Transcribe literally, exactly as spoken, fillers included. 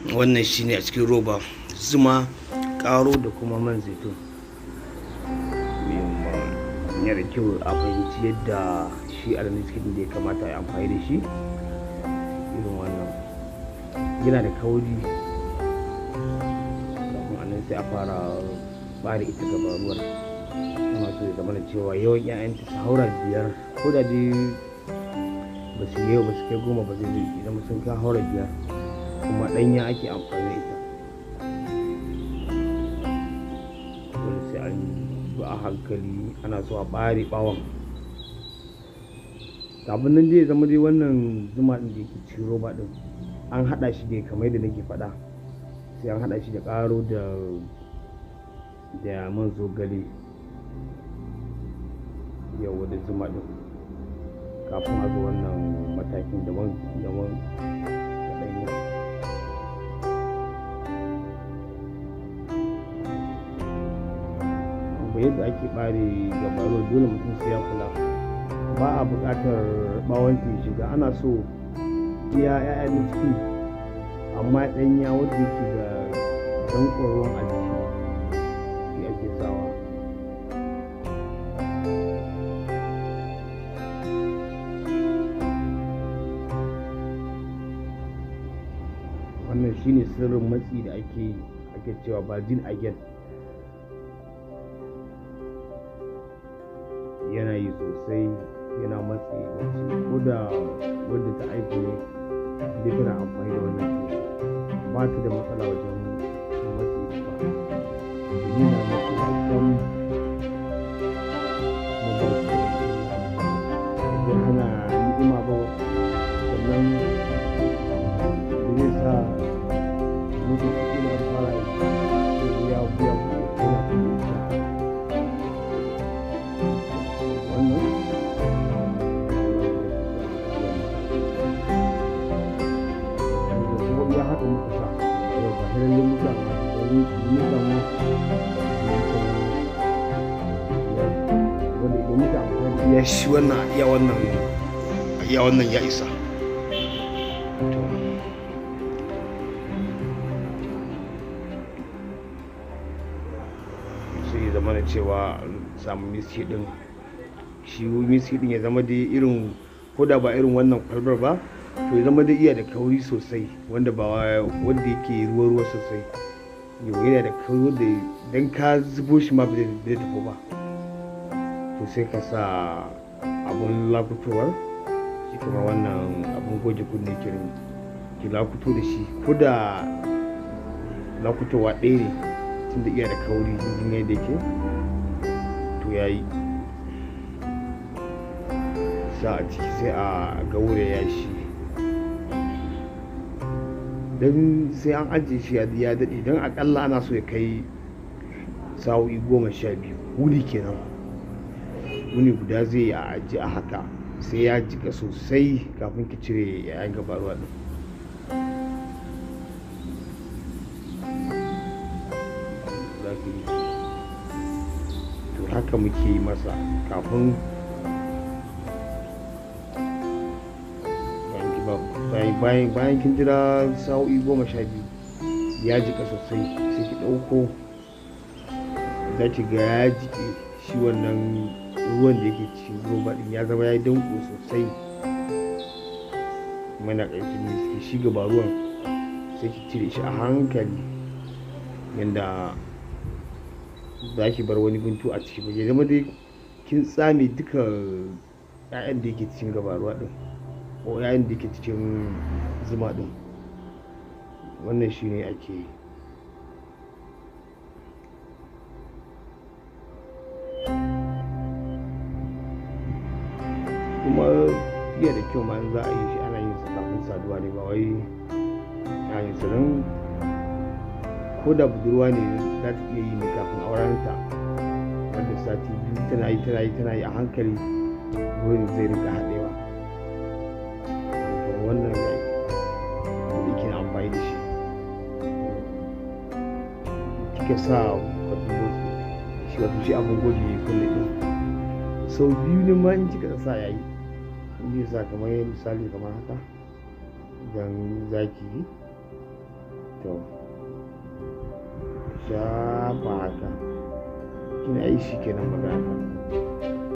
wannan shine a cikin roba, zuma, karo da kuma man zaitun. Yana da kyau a fahimci yadda shi almond skin da ya kamata a yi amfani da shi. Irin wannan yana da kauri, kafin anan sai a fara bare ita gabaruwar. Ana so ya zama da cewa yawan 'ya'yanta su haura biyar, ko da dai ba su yau ba su kai goma ba, zai zai idan sun kai haura biyar, kuma ɗanya ake amfani da ita. Dole sai an yi a hankali, ana so a bare bawon. Kafin nan dai ya zama dai wannan zuma ɗin da yake cikin roba ɗin an haɗa shi dai kamar yadda nake faɗa, sai an haɗa shi da ƙaro da da man zogale, yawa da zuma ɗin, kafin a zo wannan matakin da man da man kaɗanya. Yadda ake ɓare gabaruwa dole mutum sai ya kula, ba a buƙatar ɓawon ta shiga. Ana so iya 'ya'ya na ciki, amma ɗanya wanda yake da danƙon ruwan a jiki shi ake sawa. Wannan shine sirrin matsi da ake ake cewa vargin again. Yana yi sosai, yana matsi mace, ko da wadda ta aiki ne dai tana amfani da wannan ba ta da matsala wajen matsi ba. Yana matsi a kan idan hana ni'ima ba, sannan da zai sa mutum su ina fara yi ya biya kuma ya shi wannan iya wannan iya wannan ya isa. Sai ya zama da cewa samu miski din, shi miski din ya zama da irin, ko da ba irin wannan kwalbar ba, to ya zama da iya da kauri sosai, wanda ba wanda yake ruwa ruwa sosai. Yau yana da kauri wanda dan ka zubo shi ma bai tafi ba. To sai ka sa abun lakutowar shi, kuma wannan abun goge kunne kirin ki lakuto da shi, ko da lakutowa ɗaya ne, tun da iya da kauri jin yadda yake, to yayi. Sa a ciki sai a gauraya shi, don sai an ajiye shi ya daɗe, don akalla ana so ya kai sa'o'i goma sha biyu wuni kenan. Wuni guda zai yi a ajiye a haka, sai ya jika sosai kafin ki cire yayan gabaruwa ɗin. To haka muke yi masa kafin bayan bayan kin jira sa'o'i goma sha biyu ya jika sosai, sai ki ɗauko, za ki ga ya jike shi wannan ruwan da yake cikin roba ɗin ya zama ya yi danko sosai. Mana ƙarfi ne suke shi gaba ruwan, sai ki cire shi a hankali yanda za ki bar wani guntu a ciki ba, ya zama dai kin tsame duka 'ya'yan da yake cikin gaba ruwa ɗin, ko 'ya'yan da yake cikin zuma ɗin. Wannan shi ne ake yi. Kuma iya da kyau ma in za a yi shi ana yin sa kafin saduwa ne, ba wai ana yin sa don ko da budurwa ne za ta iya yi ne kafin aurenta, wanda sati biyu tana yi tana yi tana yi a hankali wurin zai rika haɗewa. Wannan ya yi da ke amfani da shi, kika sa shi wato shi abin goge kunne ɗin sau biyu ne ma in kika sa yayi. In sa kamar misali kamar haka, idan zaki yi to shafa haka kina yi shi kenan magana.